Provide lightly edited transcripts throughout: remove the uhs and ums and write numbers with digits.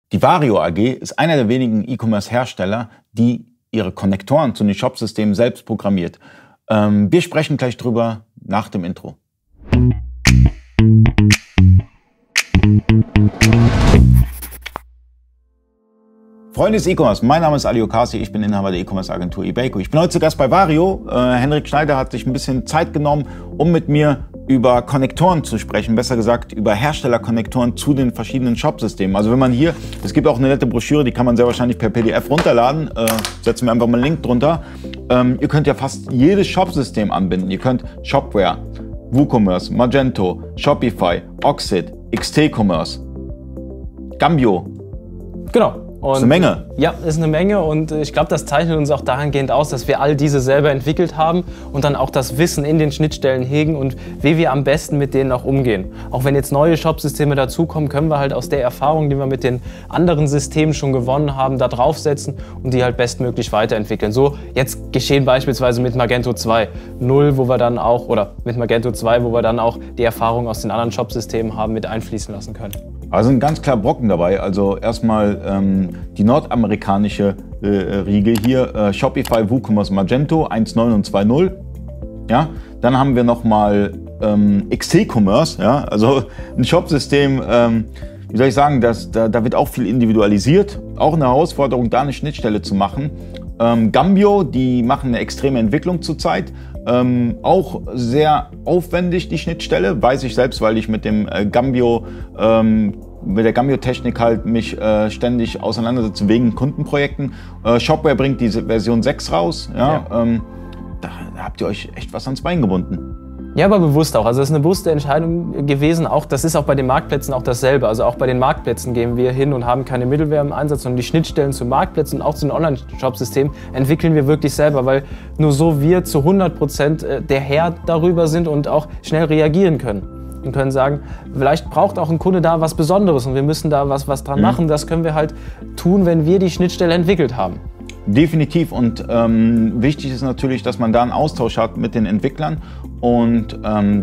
Die Vario AG ist einer der wenigen E-Commerce-Hersteller, die ihre Konnektoren zu den Shopsystemen selbst programmiert. Wir sprechen gleich drüber nach dem Intro. Freunde des E-Commerce, mein Name ist Ali Okasi, ich bin Inhaber der E-Commerce-Agentur eBayco. Ich bin heute zu Gast bei Vario. Henrik Schneider hat sich ein bisschen Zeit genommen, um mit mir über Konnektoren zu sprechen, besser gesagt über Herstellerkonnektoren zu den verschiedenen Shopsystemen. Also wenn man hier, es gibt auch eine nette Broschüre, die kann man sehr wahrscheinlich per PDF runterladen, setzen wir einfach mal einen Link drunter. Ihr könnt ja fast jedes Shopsystem anbinden. Ihr könnt Shopware, WooCommerce, Magento, Shopify, Oxid, XT-Commerce, Gambio. Genau. Und das ist eine Menge. Ja, ist eine Menge und ich glaube, das zeichnet uns auch dahingehend aus, dass wir all diese selber entwickelt haben und dann auch das Wissen in den Schnittstellen hegen und wie wir am besten mit denen auch umgehen. Auch wenn jetzt neue Shopsysteme dazukommen, können wir halt aus der Erfahrung, die wir mit den anderen Systemen schon gewonnen haben, da draufsetzen und die halt bestmöglich weiterentwickeln. So jetzt geschehen beispielsweise mit Magento 2.0, wo wir dann auch, oder mit Magento 2, wo wir dann auch die Erfahrung aus den anderen Shopsystemen haben mit einfließen lassen können. Also sind ganz klar Brocken dabei. Also erstmal die nordamerikanische Riege hier, Shopify, WooCommerce, Magento 1.9 und 2.0. Ja? Dann haben wir nochmal XT-Commerce, ja? Also ein Shopsystem, wie soll ich sagen, da wird auch viel individualisiert. Auch eine Herausforderung, da eine Schnittstelle zu machen. Gambio, die machen eine extreme Entwicklung zurzeit. Auch sehr aufwendig die Schnittstelle, weiß ich selbst, weil ich mit dem Gambio, mit der Gambio-Technik halt mich ständig auseinandersetze wegen Kundenprojekten. Shopware bringt diese Version 6 raus, ja. Da habt ihr euch echt was ans Bein gebunden. Ja, aber bewusst auch. Also das ist eine bewusste Entscheidung gewesen. Auch, das ist auch bei den Marktplätzen auch dasselbe. Also auch bei den Marktplätzen gehen wir hin und haben keine Middleware im Einsatz, sondern die Schnittstellen zu Marktplätzen und auch zu den Online-Shop-Systemen entwickeln wir wirklich selber, weil nur so wir zu 100% der Herr darüber sind und auch schnell reagieren können. Und können sagen, vielleicht braucht auch ein Kunde da was Besonderes und wir müssen da was dran machen. Das können wir halt tun, wenn wir die Schnittstelle entwickelt haben. Definitiv und wichtig ist natürlich, dass man da einen Austausch hat mit den Entwicklern und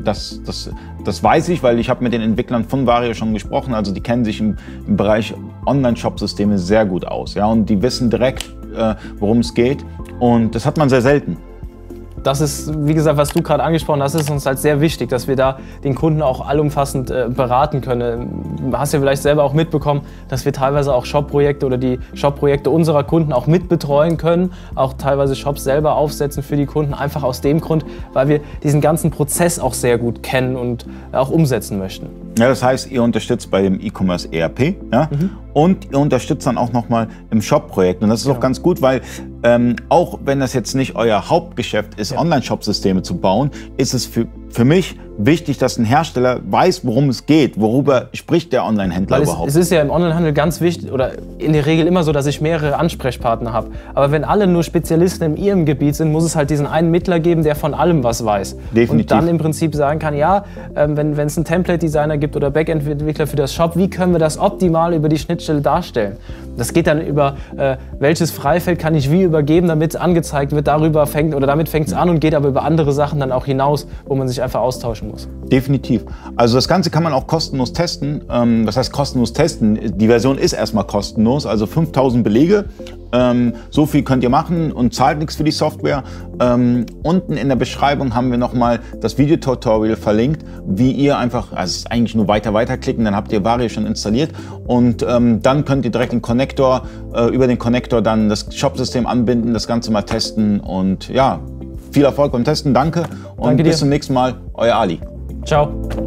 das weiß ich, weil ich habe mit den Entwicklern von Vario schon gesprochen, also die kennen sich im Bereich Online-Shop-Systeme sehr gut aus, ja, und die wissen direkt, worum es geht und das hat man sehr selten. Das ist, wie gesagt, was du gerade angesprochen hast, ist uns halt sehr wichtig, dass wir da den Kunden auch allumfassend beraten können. Du hast ja vielleicht selber auch mitbekommen, dass wir teilweise auch Shop-Projekte oder die Shop-Projekte unserer Kunden auch mitbetreuen können, auch teilweise Shops selber aufsetzen für die Kunden, einfach aus dem Grund, weil wir diesen ganzen Prozess auch sehr gut kennen und auch umsetzen möchten. Ja, das heißt, ihr unterstützt bei dem E-Commerce ERP, ja? Und ihr unterstützt dann auch nochmal im Shop-Projekt. Und das ist auch ganz gut, weil auch wenn das jetzt nicht euer Hauptgeschäft ist, Online-Shop-Systeme zu bauen, ist es für mich wichtig, dass ein Hersteller weiß, worum es geht, worüber spricht der Online-Händler überhaupt. Es ist ja im Onlinehandel ganz wichtig oder in der Regel immer so, dass ich mehrere Ansprechpartner habe. Aber wenn alle nur Spezialisten in ihrem Gebiet sind, muss es halt diesen einen Mittler geben, der von allem was weiß. Definitiv. Und dann im Prinzip sagen kann, ja, wenn es einen Template-Designer gibt oder Backend-Entwickler für das Shop, wie können wir das optimal über die Schnittstelle darstellen? Das geht dann über, welches Freifeld kann ich wie übergeben, damit es angezeigt wird, damit fängt es an und geht aber über andere Sachen dann auch hinaus, wo man sich einfach austauschen muss. Definitiv. Also das Ganze kann man auch kostenlos testen. Das heißt kostenlos testen. Die Version ist erstmal kostenlos, also 5000 Belege. So viel könnt ihr machen und zahlt nichts für die Software. Unten in der Beschreibung haben wir nochmal das Videotutorial verlinkt, wie ihr einfach, also es ist eigentlich nur weiterklicken, dann habt ihr Vario schon installiert und dann könnt ihr direkt den Connector, über den Connector dann das Shopsystem anbinden, das Ganze mal testen und ja, viel Erfolg beim Testen, danke und bis zum nächsten Mal, euer Ali. Ciao.